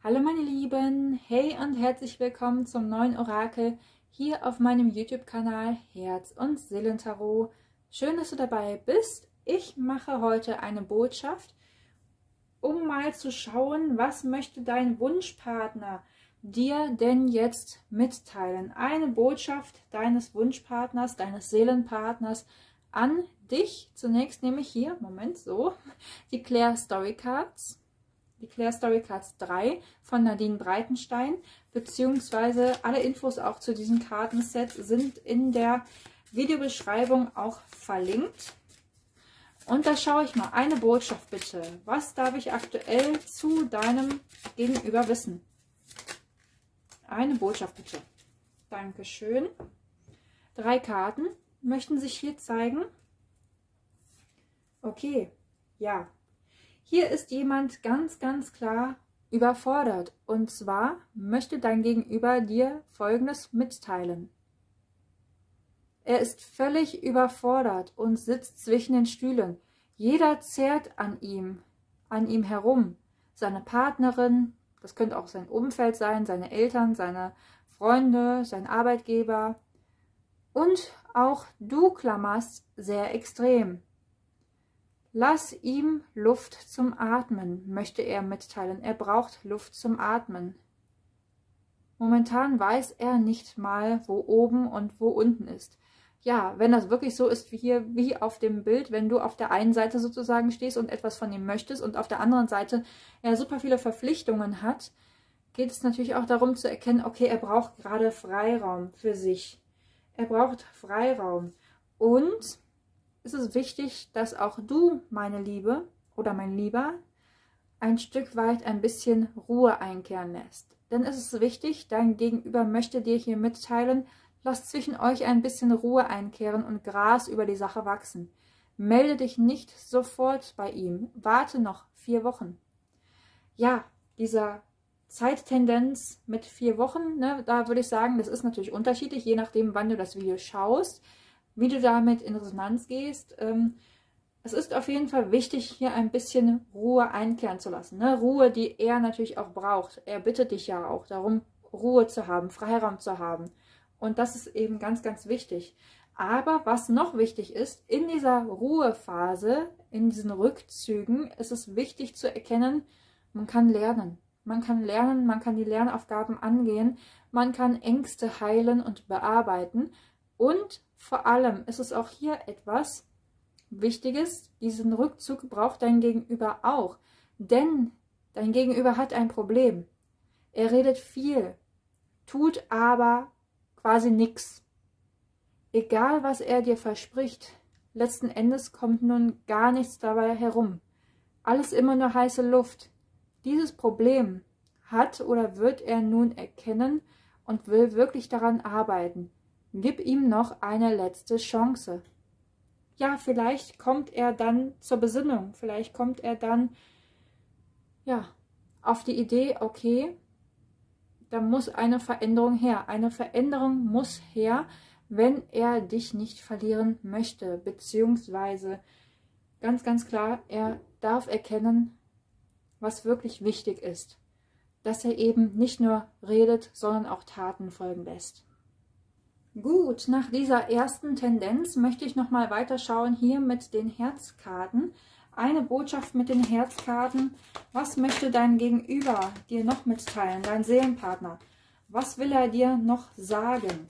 Hallo meine Lieben, hey und herzlich willkommen zum neuen Orakel hier auf meinem YouTube-Kanal Herz- und Seelentarot. Schön, dass du dabei bist. Ich mache heute eine Botschaft, um mal zu schauen, was möchte dein Wunschpartner dir denn jetzt mitteilen. Eine Botschaft deines Wunschpartners, deines Seelenpartners an dich. Zunächst nehme ich hier, Moment, so, die Claire Story Cards. Die Claire Story Cards 3 von Nadine Breitenstein, beziehungsweise alle Infos auch zu diesem Kartenset sind in der Videobeschreibung auch verlinkt. Und da schaue ich mal, eine Botschaft bitte. Was darf ich aktuell zu deinem Gegenüber wissen? Eine Botschaft bitte. Dankeschön. 3 Karten möchten sich hier zeigen. Okay, ja. Hier ist jemand ganz klar überfordert. Und zwar möchte dein Gegenüber dir Folgendes mitteilen. Er ist völlig überfordert und sitzt zwischen den Stühlen. Jeder zerrt an ihm herum. Seine Partnerin, das könnte auch sein Umfeld sein, seine Eltern, seine Freunde, sein Arbeitgeber. Und auch du klammerst sehr extrem. Lass ihm Luft zum Atmen, möchte er mitteilen. Er braucht Luft zum Atmen. Momentan weiß er nicht mal, wo oben und wo unten ist. Ja, wenn das wirklich so ist wie hier, wie auf dem Bild, wenn du auf der einen Seite sozusagen stehst und etwas von ihm möchtest und auf der anderen Seite er super viele Verpflichtungen hat, geht es natürlich auch darum zu erkennen, okay, er braucht gerade Freiraum für sich. Er braucht Freiraum. Und es ist wichtig, dass auch du, meine Liebe oder mein Lieber, ein Stück weit ein bisschen Ruhe einkehren lässt. Denn es ist wichtig, dein Gegenüber möchte dir hier mitteilen, lass zwischen euch ein bisschen Ruhe einkehren und Gras über die Sache wachsen. Melde dich nicht sofort bei ihm, warte noch 4 Wochen. Ja, dieser Zeittendenz mit 4 Wochen, ne, da würde ich sagen, das ist natürlich unterschiedlich, je nachdem, wann du das Video schaust, wie du damit in Resonanz gehst. Es ist auf jeden Fall wichtig, hier ein bisschen Ruhe einkehren zu lassen. Ne? Ruhe, die er natürlich auch braucht. Er bittet dich ja auch darum, Ruhe zu haben, Freiraum zu haben. Und das ist eben ganz wichtig. Aber was noch wichtig ist, in dieser Ruhephase, in diesen Rückzügen, ist es wichtig zu erkennen, man kann lernen. Man kann lernen, man kann die Lernaufgaben angehen, man kann Ängste heilen und bearbeiten. Und vor allem ist es auch hier etwas Wichtiges, diesen Rückzug braucht dein Gegenüber auch. Denn dein Gegenüber hat ein Problem. Er redet viel, tut aber quasi nichts. Egal, was er dir verspricht, letzten Endes kommt nun gar nichts dabei herum. Alles immer nur heiße Luft. Dieses Problem hat oder wird er nun erkennen und will wirklich daran arbeiten. Gib ihm noch eine letzte Chance. Ja, vielleicht kommt er dann zur Besinnung. Vielleicht kommt er dann ja, auf die Idee, okay, da muss eine Veränderung her. Eine Veränderung muss her, wenn er dich nicht verlieren möchte. Beziehungsweise ganz klar, er darf erkennen, was wirklich wichtig ist. Dass er eben nicht nur redet, sondern auch Taten folgen lässt. Gut, nach dieser ersten Tendenz möchte ich nochmal weiterschauen hier mit den Herzkarten. Eine Botschaft mit den Herzkarten. Was möchte dein Gegenüber dir noch mitteilen, dein Seelenpartner? Was will er dir noch sagen?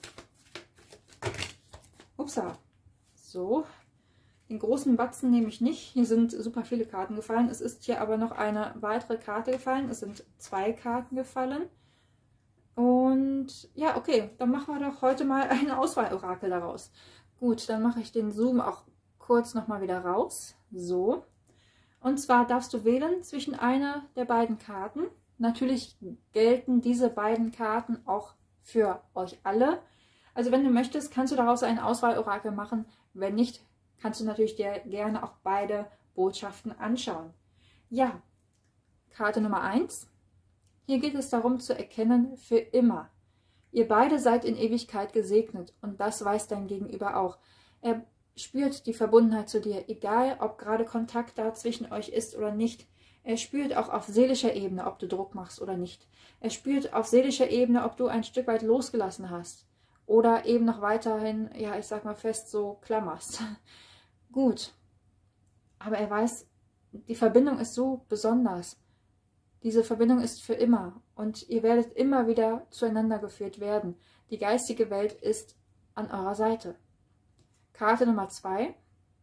Upsa. So, den großen Batzen nehme ich nicht. Hier sind super viele Karten gefallen. Es ist hier aber noch eine weitere Karte gefallen. Es sind 2 Karten gefallen. Und ja, okay, dann machen wir doch heute mal ein Auswahlorakel daraus. Gut, dann mache ich den Zoom auch kurz nochmal wieder raus. So. Und zwar darfst du wählen zwischen einer der beiden Karten. Natürlich gelten diese beiden Karten auch für euch alle. Also wenn du möchtest, kannst du daraus ein Auswahlorakel machen. Wenn nicht, kannst du natürlich dir gerne auch beide Botschaften anschauen. Ja, Karte Nummer 1. Hier geht es darum zu erkennen, für immer. Ihr beide seid in Ewigkeit gesegnet und das weiß dein Gegenüber auch. Er spürt die Verbundenheit zu dir, egal ob gerade Kontakt da zwischen euch ist oder nicht. Er spürt auch auf seelischer Ebene, ob du Druck machst oder nicht. Er spürt auf seelischer Ebene, ob du ein Stück weit losgelassen hast. Oder eben noch weiterhin, ja, ich sag mal fest, so klammerst. Gut. Aber er weiß, die Verbindung ist so besonders. Diese Verbindung ist für immer. Und ihr werdet immer wieder zueinander geführt werden. Die geistige Welt ist an eurer Seite. Karte Nummer 2.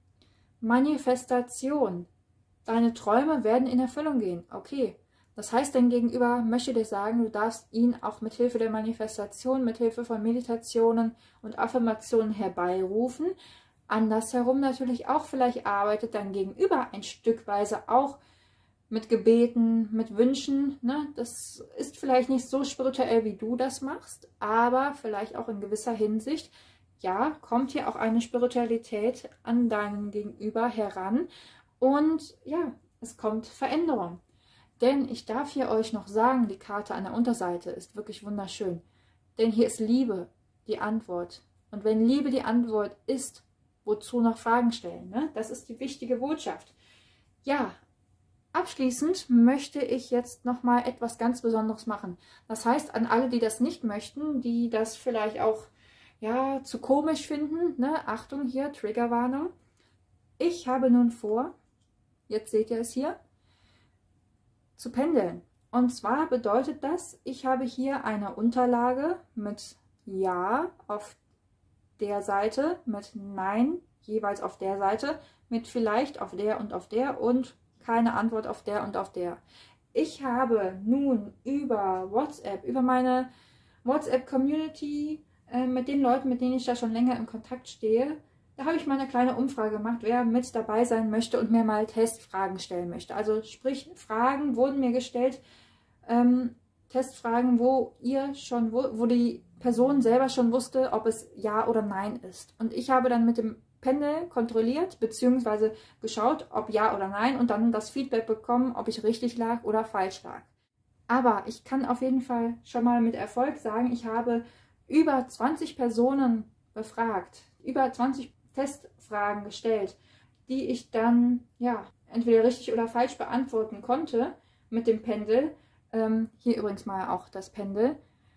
Manifestation. Deine Träume werden in Erfüllung gehen. Okay. Das heißt, dein Gegenüber möchte dir sagen, du darfst ihn auch mit Hilfe der Manifestation, mit Hilfe von Meditationen und Affirmationen herbeirufen. Andersherum natürlich auch, vielleicht arbeitet dein Gegenüber ein Stückweise auch mit Gebeten, mit Wünschen. Ne? Das ist vielleicht nicht so spirituell, wie du das machst, aber vielleicht auch in gewisser Hinsicht, ja, kommt hier auch eine Spiritualität an deinen Gegenüber heran und ja, es kommt Veränderung. Denn ich darf hier euch noch sagen, die Karte an der Unterseite ist wirklich wunderschön. Denn hier ist Liebe die Antwort. Und wenn Liebe die Antwort ist, wozu noch Fragen stellen? Ne? Das ist die wichtige Botschaft. Ja, abschließend möchte ich jetzt nochmal etwas ganz Besonderes machen. Das heißt, an alle, die das nicht möchten, die das vielleicht auch ja, zu komisch finden, ne? Achtung hier, Triggerwarnung. Ich habe nun vor, jetzt seht ihr es hier, zu pendeln. Und zwar bedeutet das, ich habe hier eine Unterlage mit Ja auf der Seite, mit Nein jeweils auf der Seite, mit vielleicht auf der und keine Antwort auf der und auf der. Ich habe nun über WhatsApp, über meine WhatsApp-Community, mit den Leuten, mit denen ich da schon länger in Kontakt stehe, da habe ich mal eine kleine Umfrage gemacht, wer mit dabei sein möchte und mir mal Testfragen stellen möchte. Also sprich, Fragen wurden mir gestellt, Testfragen, wo die Person selber schon wusste, ob es Ja oder Nein ist. Und ich habe dann mit dem Pendel kontrolliert, beziehungsweise geschaut, ob Ja oder Nein und dann das Feedback bekommen, ob ich richtig lag oder falsch lag. Aber ich kann auf jeden Fall schon mal mit Erfolg sagen, ich habe über 20 Personen befragt, über 20 Testfragen gestellt, die ich dann ja entweder richtig oder falsch beantworten konnte mit dem Pendel. Hier übrigens mal auch das Pendel.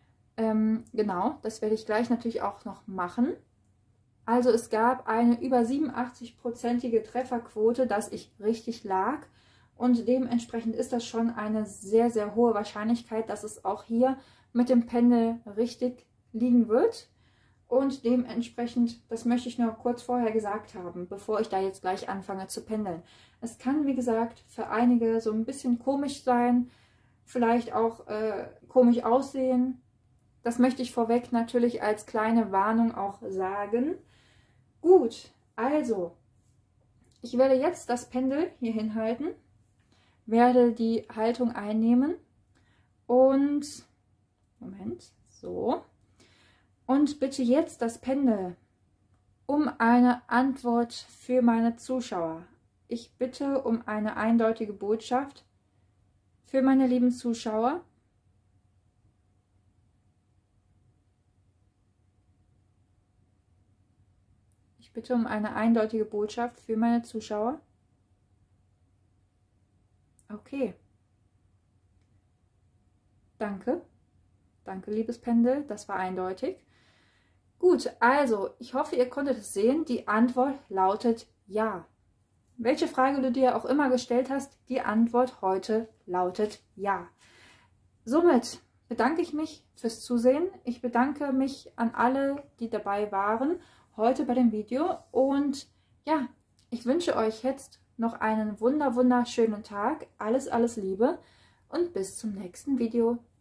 Genau, das werde ich gleich natürlich auch noch machen. Also es gab eine über 87%ige Trefferquote, dass ich richtig lag. Und dementsprechend ist das schon eine sehr, sehr hohe Wahrscheinlichkeit, dass es auch hier mit dem Pendel richtig liegen wird. Und dementsprechend, das möchte ich nur kurz vorher gesagt haben, bevor ich da jetzt gleich anfange zu pendeln. Es kann, wie gesagt, für einige so ein bisschen komisch sein, vielleicht auch komisch aussehen. Das möchte ich vorweg natürlich als kleine Warnung auch sagen. Gut, also, ich werde jetzt das Pendel hier hinhalten, werde die Haltung einnehmen und, Moment, so. Und bitte jetzt das Pendel um eine Antwort für meine Zuschauer. Ich bitte um eine eindeutige Botschaft für meine lieben Zuschauer. Ich bitte um eine eindeutige Botschaft für meine Zuschauer. Okay. Danke. Danke, liebes Pendel. Das war eindeutig. Gut, also, ich hoffe, ihr konntet es sehen. Die Antwort lautet Ja. Welche Frage du dir auch immer gestellt hast, die Antwort heute lautet Ja. Somit bedanke ich mich fürs Zusehen. Ich bedanke mich an alle, die dabei waren, heute bei dem Video. Und ja, ich wünsche euch jetzt noch einen wunderschönen Tag. Alles Liebe und bis zum nächsten Video.